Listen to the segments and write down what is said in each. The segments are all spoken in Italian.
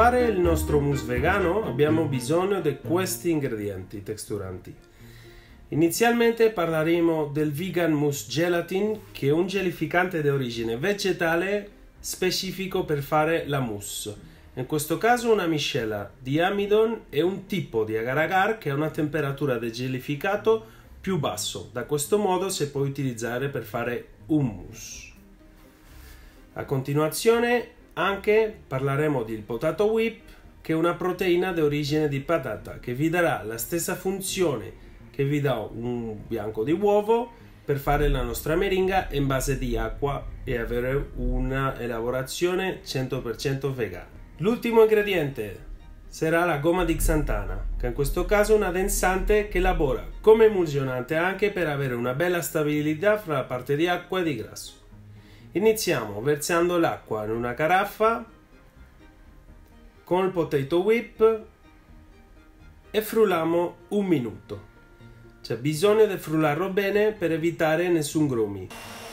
fare il nostro mousse vegano abbiamo bisogno di questi ingredienti texturanti. Inizialmente parleremo del Vegan Mousse Gelatin, che è un gelificante di origine vegetale specifico per fare la mousse. In questo caso una miscela di amidon e un tipo di agar-agar che ha una temperatura di gelificato più basso. Da questo modo si può utilizzare per fare un mousse. A continuazione anche parleremo del potato whip, che è una proteina di origine di patata che vi darà la stessa funzione che vi dà un bianco di uovo per fare la nostra meringa in base di acqua e avere una elaborazione 100% vegana. L'ultimo ingrediente sarà la gomma di xantana, che in questo caso è un addensante che lavora come emulsionante anche per avere una bella stabilità fra la parte di acqua e di grasso. Iniziamo versando l'acqua in una caraffa con il potato whip e frulliamo un minuto. C'è bisogno di frullarlo bene per evitare nessun grumi.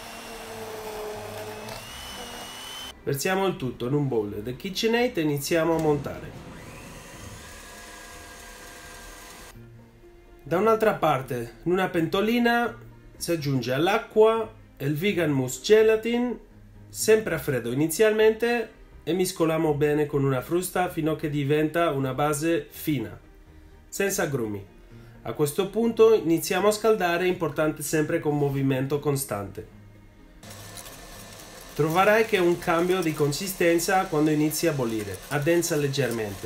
Versiamo il tutto in un bowl di KitchenAid e iniziamo a montare. Da un'altra parte, in una pentolina, si aggiunge l'acqua e il Vegan Mousse Gelatin, sempre a freddo inizialmente, e mescoliamo bene con una frusta fino a che diventa una base fina, senza grumi. A questo punto iniziamo a scaldare, importante sempre con movimento costante. Troverai che un cambio di consistenza quando inizia a bollire, addensa leggermente.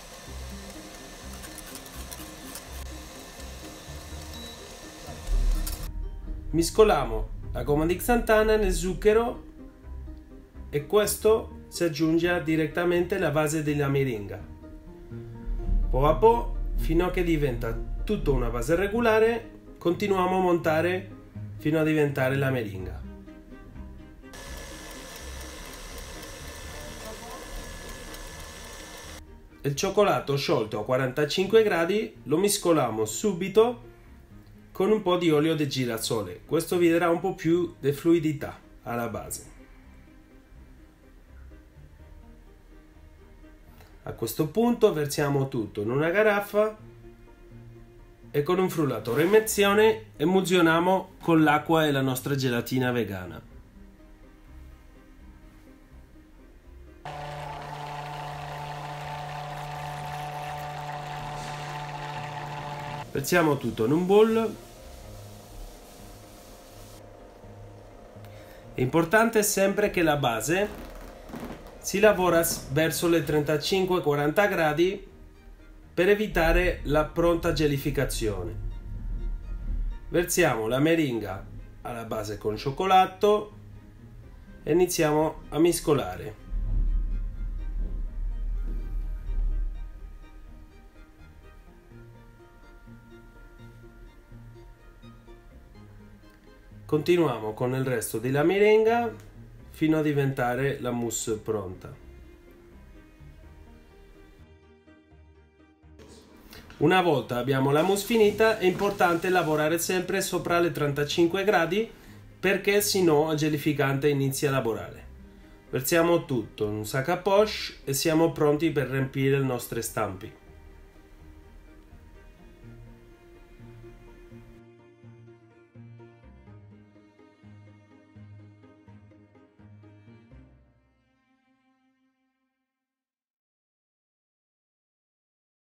Mescoliamo la gomma di xantana nel zucchero e questo si aggiunge direttamente alla base della meringa. Po' a po', fino a che diventa tutta una base regolare, continuiamo a montare fino a diventare la meringa. Il cioccolato sciolto a 45 gradi lo mescoliamo subito con un po' di olio di girasole. Questo vi darà un po' più di fluidità alla base. A questo punto versiamo tutto in una caraffa e con un frullatore a immersione emulsioniamo con l'acqua e la nostra gelatina vegana. Versiamo tutto in un bowl. È importante sempre che la base si lavora verso le 35-40 gradi per evitare la pronta gelificazione. Versiamo la meringa alla base con cioccolato e iniziamo a mescolare. Continuiamo con il resto della meringa fino a diventare la mousse pronta. Una volta abbiamo la mousse finita, è importante lavorare sempre sopra le 35 gradi perché sennò il gelificante inizia a lavorare. Versiamo tutto in un sac à poche e siamo pronti per riempire le nostre stampi.